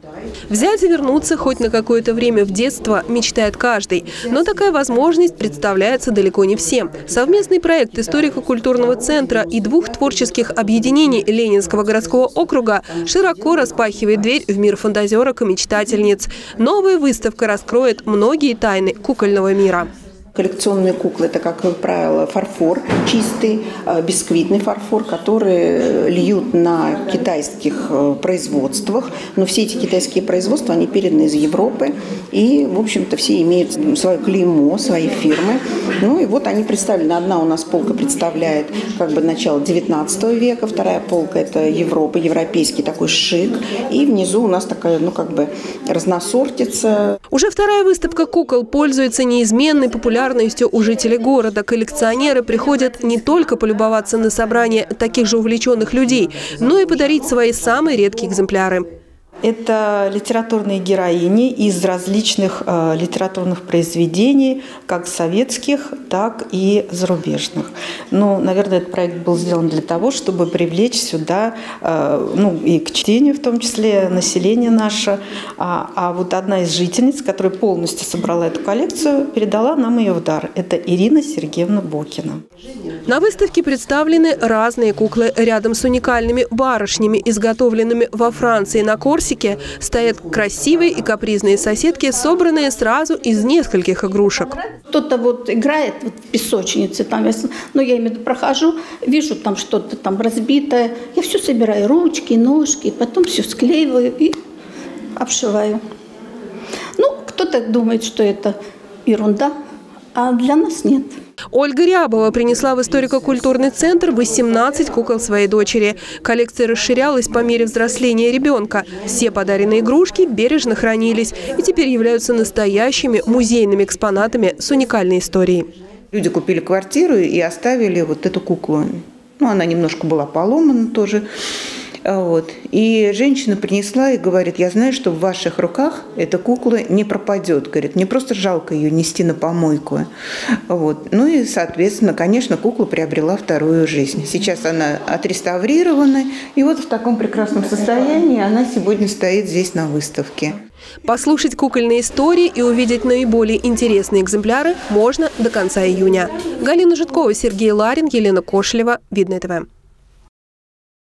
Взять и вернуться хоть на какое-то время в детство мечтает каждый. Но такая возможность представляется далеко не всем. Совместный проект историко-культурного центра и двух творческих объединений Ленинского городского округа широко распахивает дверь в мир фантазерок и мечтательниц. Новая выставка раскроет многие тайны кукольного мира. Коллекционные куклы – это, как правило, фарфор чистый, бисквитный фарфор, который льют на китайских производствах. Но все эти китайские производства, они переданы из Европы. И, в общем-то, все имеют свое клеймо, свои фирмы. Ну и вот они представлены. Одна у нас полка представляет как бы начало 19 века, вторая полка – это Европа, европейский такой шик. И внизу у нас такая, разносортица. Уже вторая выставка кукол пользуется неизменной популярностью у жителей города. Коллекционеры приходят не только полюбоваться на собрание таких же увлеченных людей, но и подарить свои самые редкие экземпляры. Это литературные героини из различных литературных произведений, как советских, так и зарубежных. Наверное, этот проект был сделан для того, чтобы привлечь сюда, и к чтению в том числе, население наше. А вот одна из жительниц, которая полностью собрала эту коллекцию, передала нам ее в дар. Это Ирина Сергеевна Бокина. На выставке представлены разные куклы. Рядом с уникальными барышнями, изготовленными во Франции на Корсике, стоят красивые и капризные соседки, собранные сразу из нескольких игрушек. Кто-то играет в песочнице, я имею в виду, прохожу, вижу там что-то там разбитое, я все собираю, ручки, ножки, потом все склеиваю и обшиваю. Кто-то думает, что это ерунда, а для нас нет. Ольга Рябова принесла в историко-культурный центр 18 кукол своей дочери. Коллекция расширялась по мере взросления ребенка. Все подаренные игрушки бережно хранились и теперь являются настоящими музейными экспонатами с уникальной историей. Люди купили квартиру и оставили вот эту куклу. Она немножко была поломана тоже. И женщина принесла и говорит: я знаю, что в ваших руках эта кукла не пропадет. Говорит, мне просто жалко ее нести на помойку. И, соответственно, конечно, кукла приобрела вторую жизнь. Сейчас она отреставрирована. И в таком прекрасном состоянии она сегодня стоит здесь на выставке. Послушать кукольные истории и увидеть наиболее интересные экземпляры можно до конца июня. Галина Житкова, Сергей Ларин, Елена Кошелева. Видное ТВ.